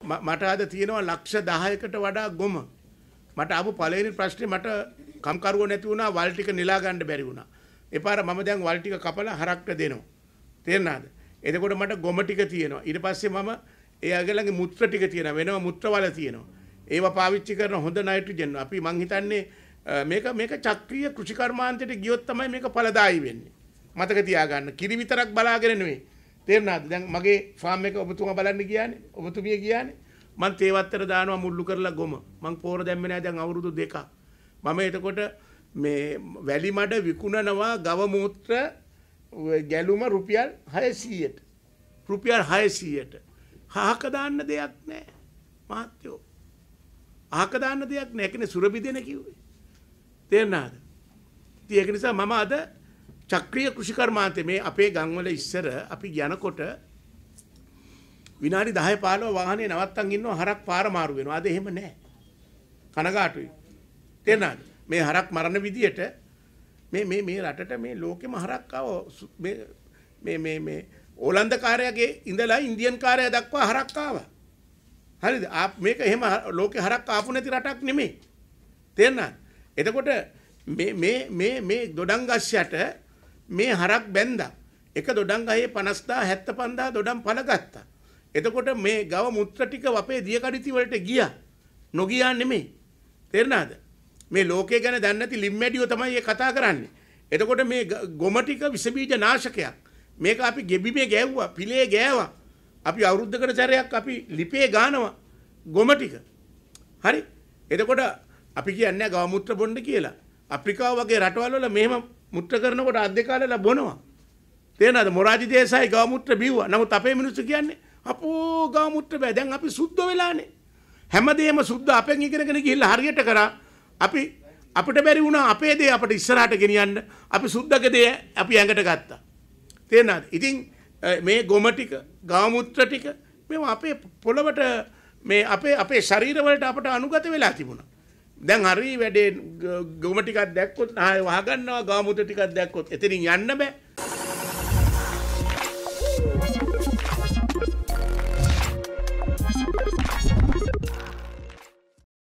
මට අද තියෙනවා ලක්ෂ 10කට වඩා ගොම. මට ආපු පළවෙනි ප්‍රශ්නේ මට කම්කරුවෝ නැති වුණා වල් ටික නෙලා ගන්න බැරි වුණා. එපාර මම දැන් වල් ටික කපලා හරක්ට දෙනවා. තේරෙනවද? එතකොට මට ගොම ටික තියෙනවා. ඊට පස්සේ මම එයාගලගේ මුත්‍ර ටික තියෙනවා. වෙනම මුත්‍ර වල තියෙනවා. ඒවා පාවිච්චි කරන හොඳ නයිට්‍රජන්. අපි මං හිතන්නේ මේක චක්‍රීය කෘෂි කර්මාන්තයට ගියොත් තමයි මේක ඵලදායී වෙන්නේ. මතක තියාගන්න. කිරි විතරක් බලාගෙන නෙවෙයි. තේරුණාද? දැන් මගේ ෆාම් එක ඔබතුමා බලන්න ගියානේ. ඔබතුමිය ගියානේ. මං තේවත්තර දානවා මුල්ලු කරලා ගොම. මං පෝර දැම්මේ නැහැ දැන් අවුරුදු 2ක්. මම එතකොට මේ වැලි මඩ විකුණනවා ගව මූත්‍ර ගැලුම රුපියල් 600ට. රුපියල් 600ට. හාක දාන්න දෙයක් නැහැ. මහත්තයෝ. හාක දාන්න දෙයක් නැහැ. ඒකනේ සුරබි දෙන කිව්වේ. තේරුණාද? ඉතින් ඒක නිසා මම අද චක්‍රීය කෘෂි කර්මාන්තේ මේ අපේ ගම්වල ඉස්සර අපි යනකොට විනාඩි 10 15 වාහනේ නවත්තන් ඉන්නවා හරක් පාර මාරු වෙනවා. අද එහෙම නැහැ. කනගාටුයි. තේරුණාද? මේ හරක් මරණ විදියට මේ රටට මේ ලෝකෙම හරක් ආව මේ ඕලන්ද කාර්යයේ ඉඳලා ඉන්දියන් කාර්යය දක්වා හරක් ආවා. හරිද? මේක එහෙම ලෝකේ හරක් ආපු නැති රටක් නෙමෙයි. තේරුණාද? එතකොට මේ දොඩංගස්සයට මේ හරක් බැන්දා. එක දොඩංගහේ 50000 75000 දොඩම් පළ ගත්තා. එතකොට මේ ගව මුත්‍ර ටික අපේ දියකඩිති වලට ගියා. නොගියා නෙමෙයි. තේරුණාද? මේ ලෝකේ ගැන දන්නේ නැති ලිම්මැඩියෝ තමයි මේ කතා කරන්නේ. එතකොට මේ ගොම ටික විස බීජ නාශකයක්. මේක අපි ගෙබිමේ ගෑවුවා, පිලේ ගෑවා. අපි අවුරුද්දකට සැරයක් අපි ලිපේ ගානවා ගොම ටික. හරි? එතකොට අපි කියන්නේ ගව මුත්‍ර බොන්න කියලා. අප්‍රිකාව වගේ රටවල් වල මෙහෙම මුත්‍ර කරනකොට අද්දේකාලලා බොනවා. තේරෙනවද? මොරාජි දේශායි ගව මුත්‍ර බිව්වා. නමුත් අපේ මිනිස්සු කියන්නේ අපෝ ගව මුත්‍ර බෑ. දැන් අපි සුද්ධ වෙලානේ. හැමදේම සුද්ධ අපෙන් ඉගෙනගෙන ගිහිල්ලා හරියට කරා. අපිට බැරි වුණා අපේ දේ අපිට ඉස්සරහට ගෙනියන්න. අපි සුද්ධක දේ අපි ඇඟට ගත්තා. තේරෙනවද? ඉතින් මේ ගොම ටික, ගව මුත්‍ර ටික මේවා අපේ පොළවට මේ අපේ ශරීර වලට අපට අනුගත වෙලා තිබුණා. දැන් හරි වැඩේ ගොම ටිකක් දැක්කොත් ආයෙ වහගන්නවා ගව මුත්‍ර ටිකක් දැක්කොත් එතනින් යන්න බෑ.